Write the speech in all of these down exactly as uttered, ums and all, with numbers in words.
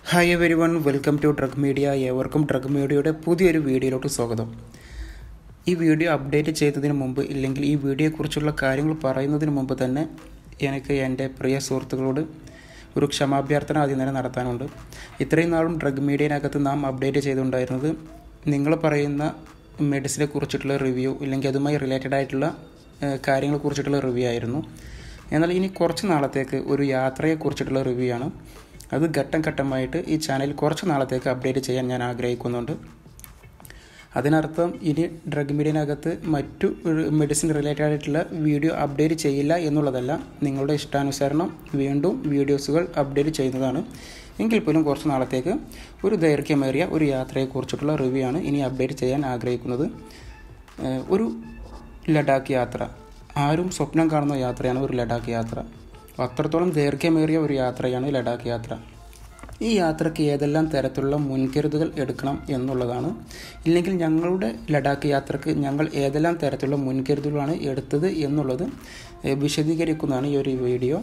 Hi everyone, welcome to drug media. ഏവർക്കും drug മീഡിയയുടെ പുതിയൊരു വീഡിയോയിലോട്ട് സ്വാഗതം. ഈ വീഡിയോ അപ്ഡേറ്റ് ചെയ്തതിന് മുമ്പ്, ഇല്ലെങ്കിൽ ഈ വീഡിയോയെക്കുറിച്ചുള്ള കാര്യങ്ങൾ പറയുന്നതിന് മുമ്പ് തന്നെ എനിക്ക് എൻ്റെ പ്രിയ സുഹൃത്തുക്കളോട് ഒരു ക്ഷമാഭ്യർത്ഥന ആദ്യം തന്നെ നടത്താനുണ്ട്. ഇത്രയും നാളും ഡ്രഗ് മീഡിയനകത്ത് നാം അപ്ഡേറ്റ് ചെയ്തുകൊണ്ടായിരുന്നത് നിങ്ങൾ പറയുന്ന മെഡിസിനെ കുറിച്ചിട്ടുള്ള റിവ്യൂ, ഇല്ലെങ്കിൽ അതുമായി റിലേറ്റഡ് ആയിട്ടുള്ള കാര്യങ്ങളെക്കുറിച്ചിട്ടുള്ള റിവ്യൂ ആയിരുന്നു. എന്നാൽ ഇനി കുറച്ച് നാളത്തേക്ക് ഒരു യാത്രയെക്കുറിച്ചിട്ടുള്ള റിവ്യൂ ആണ്. അത് ഘട്ടം ഘട്ടമായിട്ട് ഈ ചാനൽ കുറച്ച് നാളത്തേക്ക് അപ്ഡേറ്റ് ചെയ്യാൻ ഞാൻ ആഗ്രഹിക്കുന്നുണ്ട്. അതിനർത്ഥം ഇനി ഡ്രഗ് മീഡിയനകത്ത് മറ്റു മെഡിസിൻ റിലേറ്റഡ് ആയിട്ടുള്ള വീഡിയോ അപ്ഡേറ്റ് ചെയ്യില്ല എന്നുള്ളതല്ല. നിങ്ങളുടെ ഇഷ്ടാനുസരണം വീണ്ടും വീഡിയോസുകൾ അപ്ഡേറ്റ് ചെയ്യുന്നതാണ്. എങ്കിൽ പോലും കുറച്ച് നാളത്തേക്ക് ഒരു ദൈർഘ്യമേറിയ ഒരു യാത്രയെക്കുറിച്ചിട്ടുള്ള റിവ്യൂ ആണ് ഇനി അപ്ഡേറ്റ് ചെയ്യാൻ ആഗ്രഹിക്കുന്നത്. ഒരു ലഡാക്ക് യാത്ര, ആരും സ്വപ്നം കാണുന്ന യാത്രയാണ് ഒരു ലഡാക്ക് യാത്ര. അത്രത്തോളം ദൈർഘ്യമേറിയ ഒരു യാത്രയാണ് ലഡാക്ക് യാത്ര. ഈ യാത്രയ്ക്ക് ഏതെല്ലാം തരത്തിലുള്ള മുൻകരുതലുകൾ എടുക്കണം എന്നുള്ളതാണ്, ഇല്ലെങ്കിൽ ഞങ്ങളുടെ ലഡാക്ക് യാത്രയ്ക്ക് ഞങ്ങൾ ഏതെല്ലാം തരത്തിലുള്ള മുൻകരുതലുകളാണ് എടുത്തത് എന്നുള്ളത് വിശദീകരിക്കുന്നതാണ് ഈ ഒരു വീഡിയോ.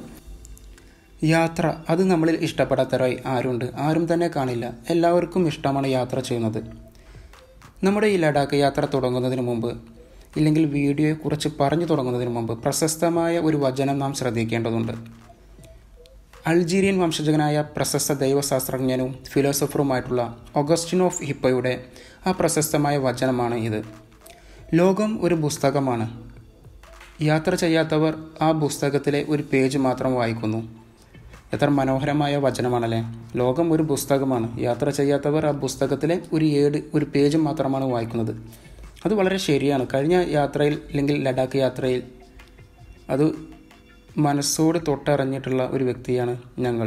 യാത്ര അത് നമ്മളിൽ ഇഷ്ടപ്പെടാത്തവരായി ആരുണ്ട്? ആരും തന്നെ കാണില്ല. എല്ലാവർക്കും ഇഷ്ടമാണ് യാത്ര ചെയ്യുന്നത്. നമ്മുടെ ഈ ലഡാക്ക് യാത്ര തുടങ്ങുന്നതിന് മുമ്പ്, ഇല്ലെങ്കിൽ വീഡിയോയെക്കുറിച്ച് പറഞ്ഞു തുടങ്ങുന്നതിന് മുമ്പ് പ്രശസ്തമായ ഒരു വചനം നാം ശ്രദ്ധിക്കേണ്ടതുണ്ട്. അൾജീരിയൻ വംശജനായ പ്രശസ്ത ദൈവശാസ്ത്രജ്ഞനും ഫിലോസഫറുമായിട്ടുള്ള ഓഗസ്റ്റിൻ ഓഫ് ഹിപ്പോയുടെ ആ പ്രശസ്തമായ വചനമാണ് ഇത്. ലോകം ഒരു പുസ്തകമാണ്. യാത്ര ചെയ്യാത്തവർ ആ പുസ്തകത്തിലെ ഒരു പേജ് മാത്രം വായിക്കുന്നു. എത്ര മനോഹരമായ വചനമാണല്ലേ. ലോകം ഒരു പുസ്തകമാണ്. യാത്ര ചെയ്യാത്തവർ ആ പുസ്തകത്തിലെ ഒരു ഏട് ഒരു പേജ് മാത്രമാണ് വായിക്കുന്നത്. അത് വളരെ ശരിയാണ്. കഴിഞ്ഞ യാത്രയിൽ, അല്ലെങ്കിൽ ലഡാക്ക് യാത്രയിൽ, അത് മനസ്സോട് തൊട്ടറിഞ്ഞിട്ടുള്ള ഒരു വ്യക്തിയാണ് ഞങ്ങൾ.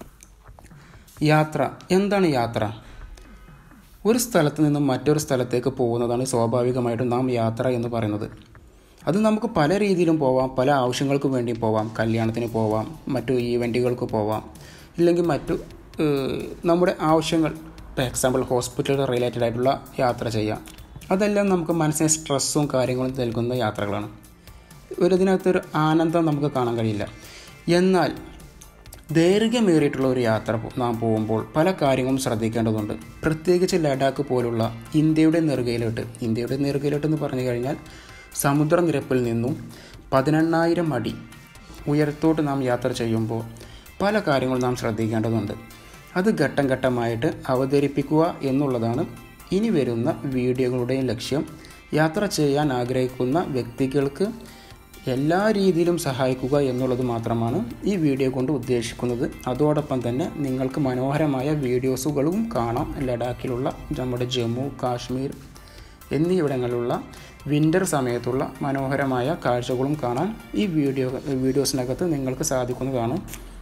യാത്ര എന്താണ്? യാത്ര ഒരു സ്ഥലത്ത് നിന്നും മറ്റൊരു സ്ഥലത്തേക്ക് പോകുന്നതാണ് സ്വാഭാവികമായിട്ടും നാം യാത്ര എന്ന് പറയുന്നത്. അത് നമുക്ക് പല രീതിയിലും പോവാം, പല ആവശ്യങ്ങൾക്ക് വേണ്ടി പോവാം. കല്യാണത്തിന് പോവാം, മറ്റു ഈവൻറ്റുകൾക്ക് പോവാം, ഇല്ലെങ്കിൽ മറ്റു നമ്മുടെ ആവശ്യങ്ങൾ, ഫോർ എക്സാമ്പിൾ ഹോസ്പിറ്റൽ റിലേറ്റഡ് ആയിട്ടുള്ള യാത്ര ചെയ്യാം. അതെല്ലാം നമുക്ക് മനസ്സിന് സ്ട്രെസ്സും കാര്യങ്ങളും നൽകുന്ന യാത്രകളാണ്. ഒരു ഇതിനകത്തൊരു ആനന്ദം നമുക്ക് കാണാൻ കഴിയില്ല. എന്നാൽ ദൈർഘ്യമേറിയിട്ടുള്ള ഒരു യാത്ര നാം പോകുമ്പോൾ പല കാര്യങ്ങളും ശ്രദ്ധിക്കേണ്ടതുണ്ട്. പ്രത്യേകിച്ച് ലഡാക്ക് പോലുള്ള ഇന്ത്യയുടെ നെറുകയിലോട്ട് ഇന്ത്യയുടെ നെറുകയിലോട്ട് എന്ന് പറഞ്ഞു കഴിഞ്ഞാൽ സമുദ്രനിരപ്പിൽ നിന്നും പതിനെണ്ണായിരം അടി ഉയരത്തോട്ട് നാം യാത്ര ചെയ്യുമ്പോൾ പല കാര്യങ്ങളും നാം ശ്രദ്ധിക്കേണ്ടതുണ്ട്. അത് ഘട്ടം ഘട്ടമായിട്ട് അവതരിപ്പിക്കുക എന്നുള്ളതാണ് ഇനി വരുന്ന വീഡിയോകളുടെയും ലക്ഷ്യം. യാത്ര ചെയ്യാൻ ആഗ്രഹിക്കുന്ന വ്യക്തികൾക്ക് എല്ലാ രീതിയിലും സഹായിക്കുക എന്നുള്ളത് മാത്രമാണ് ഈ വീഡിയോ കൊണ്ട് ഉദ്ദേശിക്കുന്നത്. അതോടൊപ്പം തന്നെ നിങ്ങൾക്ക് മനോഹരമായ വീഡിയോസുകളും കാണാം. ലഡാക്കിലുള്ള, നമ്മുടെ ജമ്മു കാശ്മീർ എന്നിവിടങ്ങളിലുള്ള വിൻ്റർ സമയത്തുള്ള മനോഹരമായ കാഴ്ചകളും കാണാൻ ഈ വീഡിയോ വീഡിയോസിനകത്ത് നിങ്ങൾക്ക് സാധിക്കുന്നതാണ്.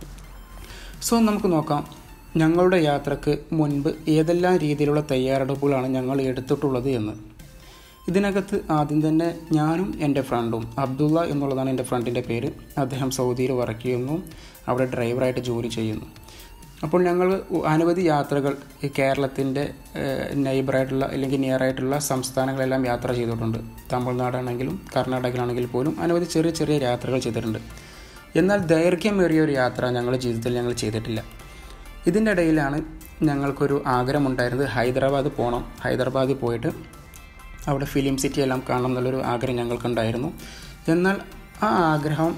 സോ നമുക്ക് നോക്കാം ഞങ്ങളുടെ യാത്രക്ക് മുൻപ് ഏതെല്ലാം രീതിയിലുള്ള തയ്യാറെടുപ്പുകളാണ് ഞങ്ങൾ എടുത്തിട്ടുള്ളത് എന്ന്. ഇതിനകത്ത് ആദ്യം തന്നെ ഞാനും എൻ്റെ ഫ്രണ്ടും, അബ്ദുള്ള എന്നുള്ളതാണ് എൻ്റെ ഫ്രണ്ടിൻ്റെ പേര്. അദ്ദേഹം സൗദിയിൽ വർക്ക് ചെയ്യുന്നു, അവിടെ ഡ്രൈവറായിട്ട് ജോലി ചെയ്യുന്നു. അപ്പോൾ ഞങ്ങൾ അനവധി യാത്രകൾ കേരളത്തിൻ്റെ നെയ്ബറായിട്ടുള്ള, അല്ലെങ്കിൽ നിയറായിട്ടുള്ള സംസ്ഥാനങ്ങളെല്ലാം യാത്ര ചെയ്തിട്ടുണ്ട്. തമിഴ്നാടാണെങ്കിലും കർണാടകയിലാണെങ്കിൽ പോലും അനവധി ചെറിയ ചെറിയ യാത്രകൾ ചെയ്തിട്ടുണ്ട്. എന്നാൽ ദൈർഘ്യമേറിയ ഒരു യാത്ര ഞങ്ങളുടെ ജീവിതത്തിൽ ഞങ്ങൾ ചെയ്തിട്ടില്ല. ഇതിൻ്റെ ഇടയിലാണ് ഞങ്ങൾക്കൊരു ആഗ്രഹമുണ്ടായിരുന്നത് ഹൈദരാബാദ് പോകണം. ഹൈദരാബാദിൽ പോയിട്ട് അവിടെ ഫിലിം സിറ്റി എല്ലാം കാണണം എന്നുള്ളൊരു ആഗ്രഹം ഞങ്ങൾക്കുണ്ടായിരുന്നു. എന്നാൽ ആ ആഗ്രഹം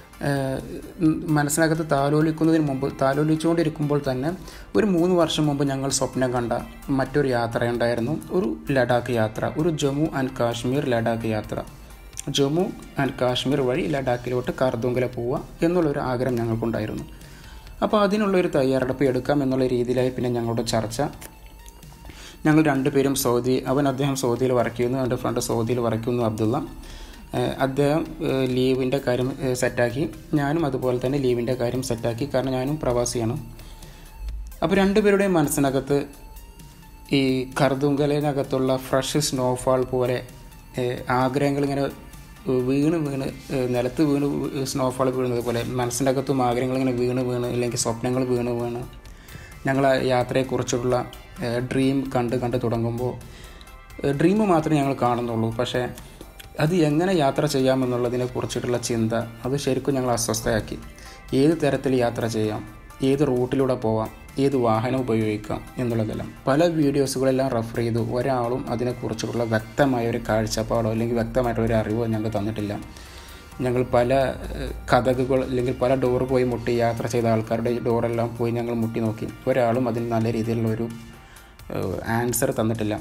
മനസ്സിനകത്ത് താലോലിക്കുന്നതിന് മുമ്പ്, താലോലിച്ചുകൊണ്ടിരിക്കുമ്പോൾ തന്നെ ഒരു മൂന്ന് വർഷം മുമ്പ് ഞങ്ങൾ സ്വപ്നം കണ്ട മറ്റൊരു യാത്രയുണ്ടായിരുന്നു. ഒരു ലഡാക്ക് യാത്ര, ഒരു ജമ്മു ആൻഡ് കാശ്മീർ ലഡാക്ക് യാത്ര. ജമ്മു ആൻഡ് കാശ്മീർ വഴി ലഡാക്കിലോട്ട് കാർദുംഗല പോവുക എന്നുള്ളൊരു ആഗ്രഹം ഞങ്ങൾക്കുണ്ടായിരുന്നു. അപ്പോൾ അതിനുള്ളൊരു തയ്യാറെടുപ്പ് എടുക്കാം എന്നുള്ള രീതിയിലായി പിന്നെ ഞങ്ങളുടെ ചർച്ച. ഞങ്ങൾ രണ്ടുപേരും സൗദി, അവൻ അദ്ദേഹം സൗദിയിൽ വർക്ക് ചെയ്യുന്നു, എൻ്റെ ഫ്രണ്ട് സൗദിയിൽ വർക്ക് ചെയ്യുന്നു അബ്ദുള്ള. അദ്ദേഹം ലീവിൻ്റെ കാര്യം സെറ്റാക്കി, ഞാനും അതുപോലെ തന്നെ ലീവിൻ്റെ കാര്യം സെറ്റാക്കി, കാരണം ഞാനും പ്രവാസിയാണ്. അപ്പോൾ രണ്ടുപേരുടെയും മനസ്സിനകത്ത് ഈ കാർദുംഗലയിനകത്തുള്ള ഫ്രഷ് സ്നോഫാൾ പോലെ ആഗ്രഹങ്ങളിങ്ങനെ വീണ് വീണ് നിലത്ത് വീണ് സ്നോഫാൾ വീഴുന്നത് പോലെ മനസ്സിൻ്റെ അകത്തും ആഗ്രഹങ്ങളിങ്ങനെ വീണ് വീണ് അല്ലെങ്കിൽ സ്വപ്നങ്ങൾ വീണ് വീണ് ഞങ്ങൾ യാത്രയെക്കുറിച്ചുള്ള ഡ്രീം കണ്ട് കണ്ട് തുടങ്ങുമ്പോൾ ഡ്രീം മാത്രമേ ഞങ്ങൾ കാണുന്നുള്ളൂ. പക്ഷേ അത് എങ്ങനെ യാത്ര ചെയ്യാമെന്നുള്ളതിനെ കുറിച്ചിട്ടുള്ള ചിന്ത അത് ശരിക്കും ഞങ്ങൾ അസ്വസ്ഥയാക്കി. ഏത് തരത്തിൽ യാത്ര ചെയ്യാം, ഏത് റൂട്ടിലൂടെ പോവാം, ഏത് വാഹനം ഉപയോഗിക്കാം എന്നുള്ളതെല്ലാം പല വീഡിയോസുകളെല്ലാം റെഫർ ചെയ്തു. ഒരാളും അതിനെക്കുറിച്ചുള്ള വ്യക്തമായ ഒരു കാഴ്ചപ്പാടോ അല്ലെങ്കിൽ വ്യക്തമായിട്ടുള്ള ഒരു അറിവോ ഞങ്ങൾക്ക് തന്നിട്ടില്ല. ഞങ്ങൾ പല കഥകൾ അല്ലെങ്കിൽ പല ഡോറ് പോയി മുട്ടി യാത്ര ചെയ്ത ആൾക്കാരുടെ ഡോറെല്ലാം പോയി ഞങ്ങൾ മുട്ടി നോക്കി. ഒരാളും അതിന് നല്ല രീതിയിലുള്ളൊരു ആൻസർ തന്നിട്ടില്ല.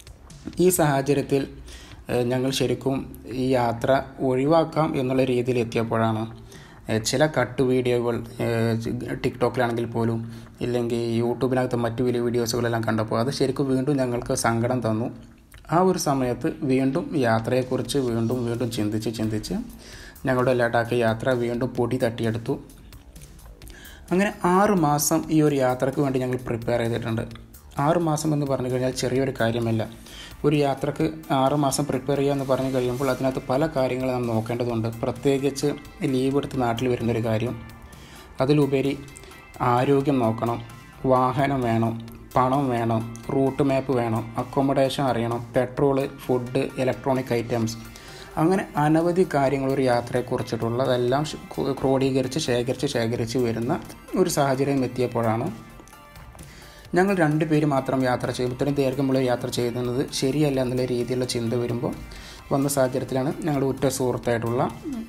ഈ സാഹചര്യത്തിൽ ഞങ്ങൾ ശരിക്കും ഈ യാത്ര ഒഴിവാക്കാം എന്നുള്ള രീതിയിൽ എത്തിയപ്പോഴാണ് ചില കട്ട് വീഡിയോകൾ ടിക്ടോക്കിലാണെങ്കിൽ പോലും ഇല്ലെങ്കിൽ യൂട്യൂബിനകത്ത് മറ്റു വലിയ വീഡിയോസുകളെല്ലാം കണ്ടപ്പോൾ അത് ശരിക്കും വീണ്ടും ഞങ്ങൾക്ക് സങ്കടം തന്നു. ആ ഒരു സമയത്ത് വീണ്ടും യാത്രയെക്കുറിച്ച് വീണ്ടും വീണ്ടും ചിന്തിച്ച് ചിന്തിച്ച് ഞങ്ങളുടെ ലഡാക്ക് യാത്ര വീണ്ടും പൊടി തട്ടിയെടുത്തു. അങ്ങനെ ആറ് മാസം ഈ ഒരു യാത്രയ്ക്ക് വേണ്ടി ഞങ്ങൾ പ്രിപ്പയർ ചെയ്തിട്ടുണ്ട്. ആറ് മാസം എന്ന് പറഞ്ഞു കഴിഞ്ഞാൽ ചെറിയൊരു കാര്യമല്ല. ഒരു യാത്രക്ക് ആറ് മാസം പ്രിപ്പയർ ചെയ്യുക എന്ന് പറഞ്ഞു കഴിയുമ്പോൾ അതിനകത്ത് പല കാര്യങ്ങൾ നാം നോക്കേണ്ടതുണ്ട്. പ്രത്യേകിച്ച് ലീവ് എടുത്ത് നാട്ടിൽ വരുന്നൊരു കാര്യം, അതിലുപരി ആരോഗ്യം നോക്കണം, വാഹനം വേണം, പണം വേണം, റൂട്ട് മാപ്പ് വേണം, അക്കോമഡേഷൻ അറിയണം, പെട്രോള്, ഫുഡ്, ഇലക്ട്രോണിക് ഐറ്റംസ്, അങ്ങനെ അനവധി കാര്യങ്ങൾ ഒരു യാത്രയെക്കുറിച്ചിട്ടുള്ളതെല്ലാം ക്രോഡീകരിച്ച് ശേഖരിച്ച് ശേഖരിച്ച് വരുന്ന ഒരു സാഹചര്യം എത്തിയപ്പോഴാണ് ഞങ്ങൾ രണ്ട് പേര് മാത്രം യാത്ര ചെയ്യും. ഇത്രയും ദീർഘമുള്ള യാത്ര ചെയ്യുന്നത് ശരിയല്ല എന്നുള്ള രീതിയിലുള്ള ചിന്ത വരുമ്പോൾ വന്ന സാഹചര്യത്തിലാണ് ഞങ്ങളുടെ ഉറ്റ സുഹൃത്തായിട്ടുള്ള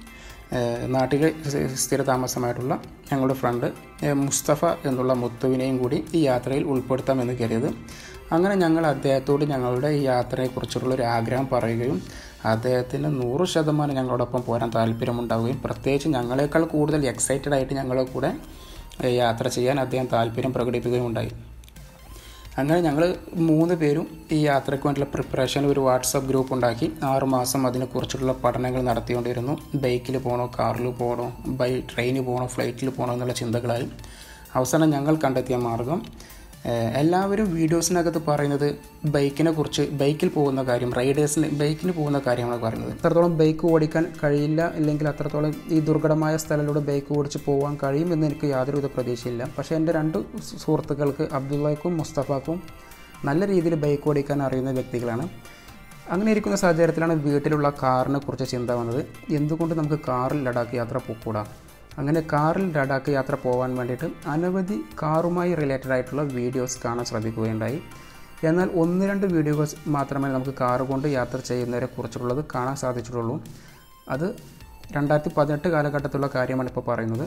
നാട്ടിലെ സ്ഥിര താമസമായിട്ടുള്ള ഞങ്ങളുടെ ഫ്രണ്ട് മുസ്തഫ എന്നുള്ള മുത്തുവിനെയും കൂടി ഈ യാത്രയിൽ ഉൾപ്പെടുത്താമെന്ന് കരുതിയത്. അങ്ങനെ ഞങ്ങൾ അദ്ദേഹത്തോട് ഞങ്ങളുടെ ഈ യാത്രയെക്കുറിച്ചുള്ള ഒരു ആഗ്രഹം പറയുകയും അദ്ദേഹത്തിന് നൂറ് ശതമാനം ഞങ്ങളോടൊപ്പം പോരാൻ താല്പര്യമുണ്ടാവുകയും പ്രത്യേകിച്ച് ഞങ്ങളെക്കാൾ കൂടുതൽ എക്സൈറ്റഡ് ആയിട്ട് ഞങ്ങളുടെ കൂടെ യാത്ര ചെയ്യാൻ അദ്ദേഹം താല്പര്യം പ്രകടിപ്പിക്കുകയും ഉണ്ടായി. അങ്ങനെ ഞങ്ങൾ മൂന്ന് പേരും ഈ യാത്രയ്ക്ക് വേണ്ടിയുള്ള പ്രിപ്പറേഷൻ ഒരു വാട്സപ്പ് ഗ്രൂപ്പ് ഉണ്ടാക്കി ആറുമാസം അതിനെക്കുറിച്ചുള്ള പഠനങ്ങൾ നടത്തിക്കൊണ്ടിരുന്നു. ബൈക്കിൽ പോകണോ, കാറിൽ പോകണോ, ബൈ ട്രെയിനിൽ പോകണോ, ഫ്ലൈറ്റിൽ പോകണോ എന്നുള്ള ചിന്തകളായി. അവസാനം ഞങ്ങൾ കണ്ടെത്തിയ മാർഗം, എല്ലാവരും വീഡിയോസിനകത്ത് പറയുന്നത് ബൈക്കിനെ കുറിച്ച്, ബൈക്കിൽ പോകുന്ന കാര്യം, റൈഡേഴ്സിന് ബൈക്കിന് പോകുന്ന കാര്യമാണ് പറയുന്നത്. അത്രത്തോളം ബൈക്ക് ഓടിക്കാൻ കഴിയില്ല, അല്ലെങ്കിൽ അത്രത്തോളം ഈ ദുർഘടമായ സ്ഥലത്തിലൂടെ ബൈക്ക് ഓടിച്ച് പോകാൻ കഴിയുമെന്ന് എനിക്ക് യാതൊരുവിധ പ്രതീക്ഷയില്ല. പക്ഷേ എൻ്റെ രണ്ട് സുഹൃത്തുക്കൾക്ക്, അബ്ദുള്ളക്കും മുസ്തഫാക്കും, നല്ല രീതിയിൽ ബൈക്ക് ഓടിക്കാൻ അറിയുന്ന വ്യക്തികളാണ്. അങ്ങനെ ഇരിക്കുന്ന സാഹചര്യത്തിലാണ് വീട്ടിലുള്ള കാറിനെ കുറിച്ച് ചിന്ത വന്നത്. എന്തുകൊണ്ട് നമുക്ക് കാറിൽ ലഡാക്ക് യാത്ര പോയിക്കൂടാ? അങ്ങനെ കാറിൽ ലഡാക്ക് യാത്ര പോകാൻ വേണ്ടിയിട്ട് അനവധി കാറുമായി റിലേറ്റഡ് ആയിട്ടുള്ള വീഡിയോസ് കാണാൻ ശ്രദ്ധിക്കുകയുണ്ടായി. എന്നാൽ ഒന്ന് രണ്ട് വീഡിയോസ് മാത്രമേ നമുക്ക് കാറ് കൊണ്ട് യാത്ര ചെയ്യുന്നതിനെ കുറിച്ചുള്ളത് കാണാൻ സാധിച്ചിട്ടുള്ളൂ. അത് രണ്ടായിരത്തി പതിനെട്ട് കാലഘട്ടത്തിലുള്ള കാര്യമാണ് ഇപ്പോൾ പറയുന്നത്.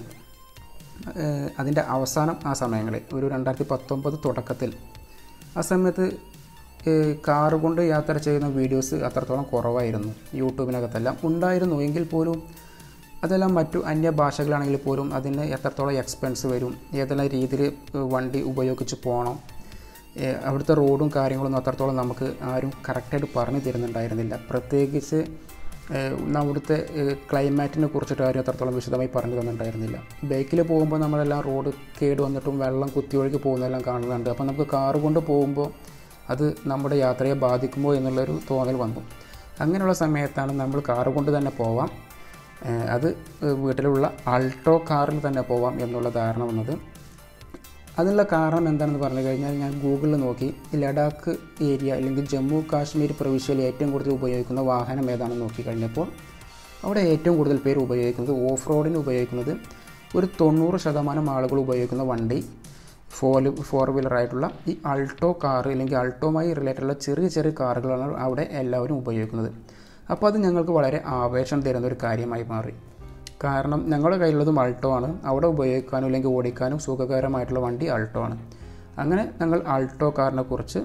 അതിൻ്റെ അവസാനം ആ സമയങ്ങളിൽ ഒരു രണ്ടായിരത്തി പത്തൊമ്പത് തുടക്കത്തിൽ ആ സമയത്ത് കാറ് കൊണ്ട് യാത്ര ചെയ്യുന്ന വീഡിയോസ് അത്രത്തോളം കുറവായിരുന്നു. യൂട്യൂബിനകത്തെല്ലാം ഉണ്ടായിരുന്നു എങ്കിൽ പോലും അതെല്ലാം മറ്റു അന്യ ഭാഷകളാണെങ്കിൽ പോലും അതിന് എത്രത്തോളം എക്സ്പെൻസ് വരും, ഏതെല്ലാം രീതിയിൽ വണ്ടി ഉപയോഗിച്ച് പോകണം, അവിടുത്തെ റോഡും കാര്യങ്ങളൊന്നും അത്രത്തോളം നമുക്ക് ആരും കറക്റ്റായിട്ട് പറഞ്ഞു തരുന്നുണ്ടായിരുന്നില്ല. പ്രത്യേകിച്ച് അവിടുത്തെ ക്ലൈമാറ്റിനെ കുറിച്ചിട്ട് ആരും അത്രത്തോളം വിശദമായി പറഞ്ഞു തന്നിട്ടുണ്ടായിരുന്നില്ല. ബൈക്കിൽ പോകുമ്പോൾ നമ്മളെല്ലാം റോഡ് കേട് വന്നിട്ടും വെള്ളം കുത്തിയൊഴുകി പോകുന്നതെല്ലാം കാണുന്നുണ്ട്. അപ്പോൾ നമുക്ക് കാറ് കൊണ്ട് പോകുമ്പോൾ അത് നമ്മുടെ യാത്രയെ ബാധിക്കുമോ എന്നുള്ളൊരു തോന്നൽ വന്നു. അങ്ങനെയുള്ള സമയത്താണ് നമ്മൾ കാറ് കൊണ്ട് തന്നെ പോവാം, അത് വീട്ടിലുള്ള ആൾട്ടോ കാറിൽ തന്നെ പോവാം എന്നുള്ള ധാരണ വന്നത്. അതിനുള്ള കാരണം എന്താണെന്ന് പറഞ്ഞു കഴിഞ്ഞാൽ, ഞാൻ ഗൂഗിളിൽ നോക്കി ലഡാക്ക് ഏരിയ അല്ലെങ്കിൽ ജമ്മു കാശ്മീർ പ്രവിശ്യയിൽ ഏറ്റവും കൂടുതൽ ഉപയോഗിക്കുന്ന വാഹനം ഏതാണെന്ന് നോക്കിക്കഴിഞ്ഞപ്പോൾ അവിടെ ഏറ്റവും കൂടുതൽ പേര് ഉപയോഗിക്കുന്നത്, ഓഫ് റോഡിന് ഉപയോഗിക്കുന്നത്, ഒരു തൊണ്ണൂറ് ശതമാനം ആളുകൾ ഉപയോഗിക്കുന്ന വണ്ടി ഫോർ ഫോർ വീലറായിട്ടുള്ള ഈ ആൾട്ടോ കാർ അല്ലെങ്കിൽ ആൾട്ടോമായി റിലേറ്റഡുള്ള ചെറിയ ചെറിയ കാറുകളാണ് അവിടെ എല്ലാവരും ഉപയോഗിക്കുന്നത്. അപ്പോൾ അത് ഞങ്ങൾക്ക് വളരെ ആവേശം തരുന്ന ഒരു കാര്യമായി മാറി. കാരണം ഞങ്ങളുടെ കയ്യിലുള്ളതും ആൾട്ടോ ആണ്. അവിടെ ഉപയോഗിക്കാനും അല്ലെങ്കിൽ ഓടിക്കാനും സുഖകരമായിട്ടുള്ള വണ്ടി ആൾട്ടോ ആണ്. അങ്ങനെ ഞങ്ങൾ ആൾട്ടോ കാറിനെ കുറിച്ച്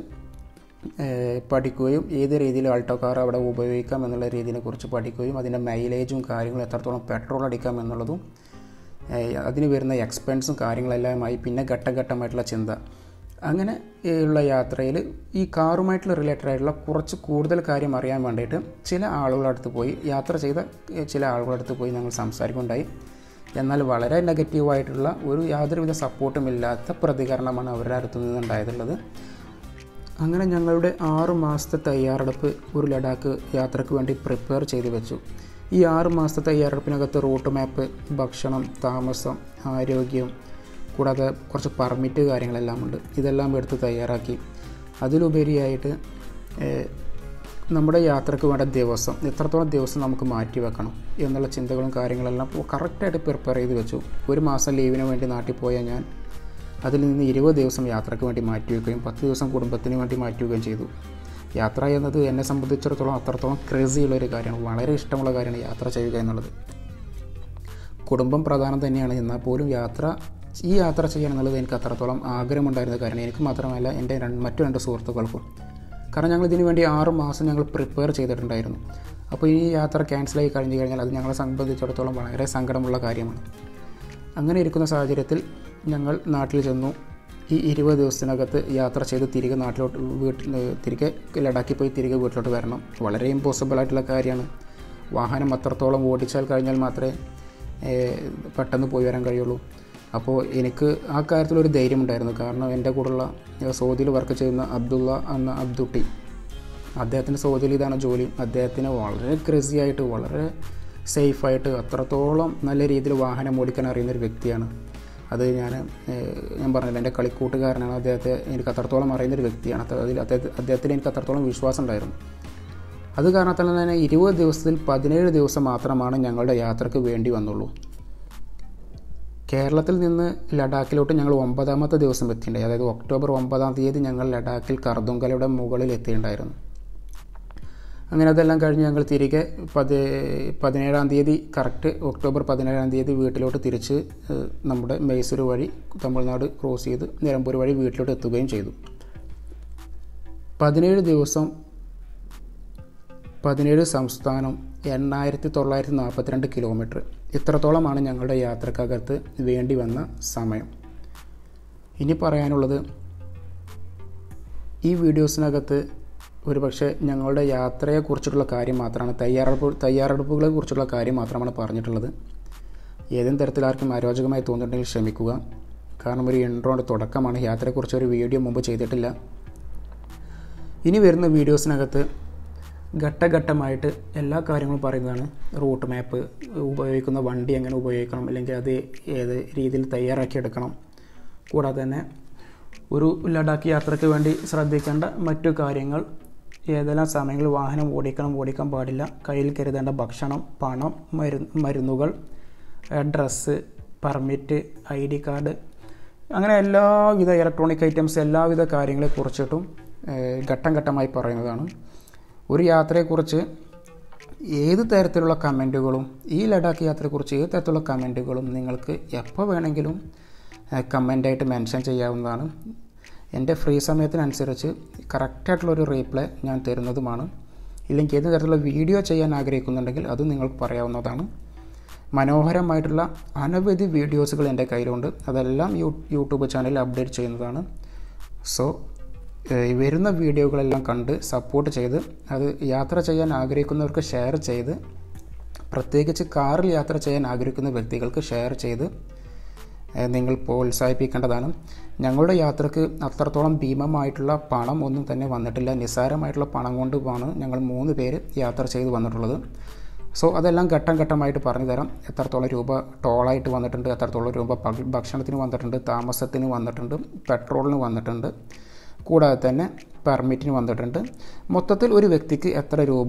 പഠിക്കുകയും ഏത് രീതിയിൽ ആൾട്ടോ കാർ അവിടെ ഉപയോഗിക്കാം എന്നുള്ള രീതിയെക്കുറിച്ച് പഠിക്കുകയും അതിൻ്റെ മൈലേജും കാര്യങ്ങളും എത്രത്തോളം പെട്രോൾ അടിക്കാം എന്നുള്ളതും അതിന് വരുന്ന എക്സ്പെൻസും കാര്യങ്ങളെല്ലാമായി പിന്നെ ഘട്ടഘട്ടമായിട്ടുള്ള ചിന്ത. അങ്ങനെ ഉള്ള യാത്രയിൽ ഈ കാറുമായിട്ടുള്ള റിലേറ്റഡ് ആയിട്ടുള്ള കുറച്ച് കൂടുതൽ കാര്യം അറിയാൻ വേണ്ടിയിട്ട് ചില ആളുകളുടെ അടുത്ത് പോയി, യാത്ര ചെയ്ത ചില ആളുകളുടെ അടുത്ത് പോയി ഞങ്ങൾ സംസാരിക്കുകയുണ്ടായി. എന്നാൽ വളരെ നെഗറ്റീവായിട്ടുള്ള ഒരു യാതൊരുവിധ സപ്പോർട്ടും ഇല്ലാത്ത പ്രതികരണമാണ് അവരുടെ അടുത്തു നിന്നുണ്ടായിട്ടുള്ളത്. അങ്ങനെ ഞങ്ങളുടെ ആറ് മാസത്തെ തയ്യാറെടുപ്പ് ഒരു ലഡാക്ക് യാത്രയ്ക്ക് വേണ്ടി പ്രിപ്പയർ ചെയ്ത് വെച്ചു. ഈ ആറ് മാസത്തെ തയ്യാറെടുപ്പിനകത്ത് റൂട്ട് മാപ്പ്, ഭക്ഷണം, താമസം, ആരോഗ്യം, കൂടാതെ കുറച്ച് പെർമിറ്റ് കാര്യങ്ങളെല്ലാം ഉണ്ട്. ഇതെല്ലാം എടുത്ത് തയ്യാറാക്കി. അതിലുപരിയായിട്ട് നമ്മുടെ യാത്രയ്ക്ക് വേണ്ട ദിവസം, എത്രത്തോളം ദിവസം നമുക്ക് മാറ്റി വെക്കണം എന്നുള്ള ചിന്തകളും കാര്യങ്ങളെല്ലാം കറക്റ്റായിട്ട് പ്രിപ്പയർ ചെയ്ത് വെച്ചു. ഒരു മാസം ലീവിന് വേണ്ടി നാട്ടിൽ പോയ ഞാൻ അതിൽ നിന്ന് ഇരുപത് ദിവസം യാത്രയ്ക്ക് വേണ്ടി മാറ്റിവെക്കുകയും പത്ത് ദിവസം കുടുംബത്തിന് വേണ്ടി മാറ്റിവെക്കുകയും ചെയ്തു. യാത്ര എന്നത് എന്നെ സംബന്ധിച്ചിടത്തോളം അത്രത്തോളം ക്രേസിയുള്ളൊരു കാര്യമാണ്. വളരെ ഇഷ്ടമുള്ള കാര്യമാണ് യാത്ര ചെയ്യുക എന്നുള്ളത്. കുടുംബം പ്രധാനം തന്നെയാണ്. എന്നാൽ പോലും യാത്ര ഈ യാത്ര ചെയ്യാൻ എന്നുള്ളത് എനിക്ക് അത്രത്തോളം ആഗ്രഹമുണ്ടായിരുന്ന കാര്യമാണ്. എനിക്ക് മാത്രമല്ല എൻ്റെ മറ്റു രണ്ട് സുഹൃത്തുക്കൾക്കും. കാരണം ഞങ്ങൾ ഇതിനു വേണ്ടി ആറ് മാസം ഞങ്ങൾ പ്രിപ്പയർ ചെയ്തിട്ടുണ്ടായിരുന്നു. അപ്പോൾ ഈ യാത്ര ക്യാൻസലായി കഴിഞ്ഞു കഴിഞ്ഞാൽ അത് ഞങ്ങളെ സംബന്ധിച്ചിടത്തോളം വളരെ സങ്കടമുള്ള കാര്യമാണ്. അങ്ങനെ ഇരിക്കുന്ന സാഹചര്യത്തിൽ ഞങ്ങൾ നാട്ടിൽ ചെന്നു. ഈ ഇരുപത് ദിവസത്തിനകത്ത് യാത്ര ചെയ്ത് തിരികെ നാട്ടിലോട്ട് വീട്ടിൽ തിരികെ ലഡാക്കിൽ പോയി തിരികെ വീട്ടിലോട്ട് വരണം. വളരെ ഇമ്പോസിബിൾ ആയിട്ടുള്ള കാര്യമാണ്. വാഹനം അത്രത്തോളം ഓടിച്ചാൽ കഴിഞ്ഞാൽ മാത്രമേ പെട്ടെന്ന് പോയി വരാൻ കഴിയുള്ളൂ. അപ്പോൾ എനിക്ക് ആ കാര്യത്തിലൊരു ധൈര്യമുണ്ടായിരുന്നു. കാരണം എൻ്റെ കൂടെയുള്ള സൗദിയിൽ വർക്ക് ചെയ്യുന്ന അബ്ദുള്ള എന്ന അബ്ദുട്ടി, അദ്ദേഹത്തിൻ്റെ സൗദിയിൽ ഇതാണ് ജോലി. അദ്ദേഹത്തിന് വളരെ ക്രേസി ആയിട്ട് വളരെ സേഫായിട്ട് അത്രത്തോളം നല്ല രീതിയിൽ വാഹനം ഓടിക്കാൻ അറിയുന്നൊരു വ്യക്തിയാണ്. അത് ഞാൻ ഞാൻ പറഞ്ഞില്ല, എൻ്റെ കളിക്കൂട്ടുകാരനാണ്. അദ്ദേഹത്തെ എനിക്ക് അത്രത്തോളം അറിയുന്നൊരു വ്യക്തിയാണ്. അതിൽ അദ്ദേഹത്തെ അദ്ദേഹത്തിന് എനിക്ക് അത്രത്തോളം വിശ്വാസം ഉണ്ടായിരുന്നു. അത് കാരണത്താൽ തന്നെ ഇരുപത് ദിവസത്തിൽ പതിനേഴ് ദിവസം മാത്രമാണ് ഞങ്ങളുടെ യാത്രയ്ക്ക് വേണ്ടി വന്നുള്ളൂ. കേരളത്തിൽ നിന്ന് ലഡാക്കിലോട്ട് ഞങ്ങൾ ഒമ്പതാമത്തെ ദിവസം എത്തിയിട്ടുണ്ടായി. അതായത് ഒക്ടോബർ ഒമ്പതാം തീയതി ഞങ്ങൾ ലഡാക്കിൽ കർദുങ്കലയുടെ മുകളിൽ എത്തിയിട്ടുണ്ടായിരുന്നു. അങ്ങനെ അതെല്ലാം കഴിഞ്ഞ് ഞങ്ങൾ തിരികെ പതി പതിനേഴാം തീയതി കറക്റ്റ് ഒക്ടോബർ പതിനേഴാം തീയതി വീട്ടിലോട്ട് തിരിച്ച് നമ്മുടെ മൈസൂർ വഴി തമിഴ്നാട് ക്രോസ് ചെയ്ത് നിലമ്പൂർ വഴി വീട്ടിലോട്ട് എത്തുകയും ചെയ്തു. പതിനേഴ് ദിവസം പതിനേഴ് സംസ്ഥാനം എണ്ണായിരത്തി തൊള്ളായിരത്തി നാൽപ്പത്തിരണ്ട് കിലോമീറ്റർ ഇത്രത്തോളമാണ് ഞങ്ങളുടെ യാത്രക്കകത്ത് വേണ്ടി വന്ന സമയം. ഇനി പറയാനുള്ളത്, ഈ വീഡിയോസിനകത്ത് ഒരുപക്ഷെ ഞങ്ങളുടെ യാത്രയെക്കുറിച്ചിട്ടുള്ള കാര്യം മാത്രമാണ്, തയ്യാറെടുപ്പ് തയ്യാറെടുപ്പുകളെ കുറിച്ചുള്ള കാര്യം മാത്രമാണ് പറഞ്ഞിട്ടുള്ളത്. ഏതെങ്കിലും തരത്തിൽ ആർക്കും അരോചകമായി തോന്നിയിട്ടുണ്ടെങ്കിൽ ക്ഷമിക്കുക. കാരണം ഒരു ഇൻട്രോയുടെ തുടക്കമാണ്. യാത്രയെക്കുറിച്ച് ഒരു വീഡിയോ മുമ്പ് ചെയ്തിട്ടില്ല. ഇനി വരുന്ന വീഡിയോസിനകത്ത് ഘട്ടഘട്ടമായിട്ട് എല്ലാ കാര്യങ്ങളും പറയുന്നതാണ്. റൂട്ട് മാപ്പ്, ഉപയോഗിക്കുന്ന വണ്ടി എങ്ങനെ ഉപയോഗിക്കണം, അല്ലെങ്കിൽ അത് ഏത് രീതിയിൽ തയ്യാറാക്കിയെടുക്കണം, കൂടാതെ തന്നെ ഒരു ലഡാക്ക് യാത്രയ്ക്ക് വേണ്ടി ശ്രദ്ധിക്കേണ്ട മറ്റു കാര്യങ്ങൾ, ഏതെല്ലാം സമയങ്ങളിൽ വാഹനം ഓടിക്കണം, ഓടിക്കാൻ പാടില്ല, കയ്യിൽ കരുതേണ്ട ഭക്ഷണം, പണം, മരു മരുന്നുകൾ, dress, permit, I D card, അങ്ങനെ എല്ലാവിധ ഇലക്ട്രോണിക് ഐറ്റംസ് എല്ലാവിധ കാര്യങ്ങളെക്കുറിച്ചിട്ടും ഘട്ടം ഘട്ടമായി പറയുന്നതാണ്. ഒരു യാത്രയെക്കുറിച്ച് ഏത് തരത്തിലുള്ള കമൻറ്റുകളും, ഈ ലഡാക്ക് യാത്രയെക്കുറിച്ച് ഏത് തരത്തിലുള്ള കമൻറ്റുകളും നിങ്ങൾക്ക് എപ്പോൾ വേണമെങ്കിലും കമൻ്റായിട്ട് മെൻഷൻ ചെയ്യാവുന്നതാണ്. എൻ്റെ ഫ്രീ സമയത്തിനനുസരിച്ച് കറക്റ്റായിട്ടുള്ളൊരു റീപ്ലൈ ഞാൻ തരുന്നതുമാണ്. ഇല്ലെങ്കിൽ ഏത് തരത്തിലുള്ള വീഡിയോ ചെയ്യാൻ ആഗ്രഹിക്കുന്നുണ്ടെങ്കിൽ അത് നിങ്ങൾക്ക് പറയാവുന്നതാണ്. മനോഹരമായിട്ടുള്ള അനവധി വീഡിയോസുകൾ എൻ്റെ കയ്യിലുണ്ട്. അതെല്ലാം യൂ യൂട്യൂബ് ചാനലിൽ അപ്ഡേറ്റ് ചെയ്യുന്നതാണ്. സോ വരുന്ന വീഡിയോകളെല്ലാം കണ്ട് സപ്പോർട്ട് ചെയ്ത് അത് യാത്ര ചെയ്യാൻ ആഗ്രഹിക്കുന്നവർക്ക് ഷെയർ ചെയ്ത്, പ്രത്യേകിച്ച് കാറിൽ യാത്ര ചെയ്യാൻ ആഗ്രഹിക്കുന്ന വ്യക്തികൾക്ക് ഷെയർ ചെയ്ത് നിങ്ങൾ പ്രോത്സാഹിപ്പിക്കേണ്ടതാണ്. ഞങ്ങളുടെ യാത്രക്ക് അത്രത്തോളം ഭീമമായിട്ടുള്ള പണം ഒന്നും തന്നെ വന്നിട്ടില്ല. നിസ്സാരമായിട്ടുള്ള പണം കൊണ്ടുമാണ് ഞങ്ങൾ മൂന്ന് പേര് യാത്ര ചെയ്ത് വന്നിട്ടുള്ളത്. സോ അതെല്ലാം ഘട്ടം ഘട്ടമായിട്ട് പറഞ്ഞു തരാം. എത്രത്തോളം രൂപ ടോളായിട്ട് വന്നിട്ടുണ്ട്, എത്രത്തോളം രൂപ ഭക്ഷണത്തിന് വന്നിട്ടുണ്ട്, താമസത്തിന് വന്നിട്ടുണ്ട്, പെട്രോളിന് വന്നിട്ടുണ്ട്, കൂടാതെ തന്നെ പെർമിറ്റിന് വന്നിട്ടുണ്ട്. മൊത്തത്തിൽ ഒരു വ്യക്തിക്ക് എത്ര രൂപ,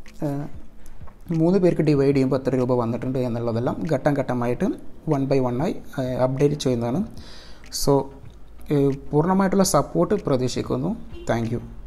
മൂന്ന് പേർക്ക് ഡിവൈഡ് ചെയ്യുമ്പോൾ എത്ര രൂപ വന്നിട്ടുണ്ട് എന്നുള്ളതെല്ലാം ഘട്ടം ഘട്ടമായിട്ട് വൺ ബൈ വണ്ണായി അപ്ഡേറ്റ് ചെയ്യുന്നതാണ്. സോ പൂർണ്ണമായിട്ടുള്ള സപ്പോർട്ട് പ്രതീക്ഷിക്കുന്നു. Thank U.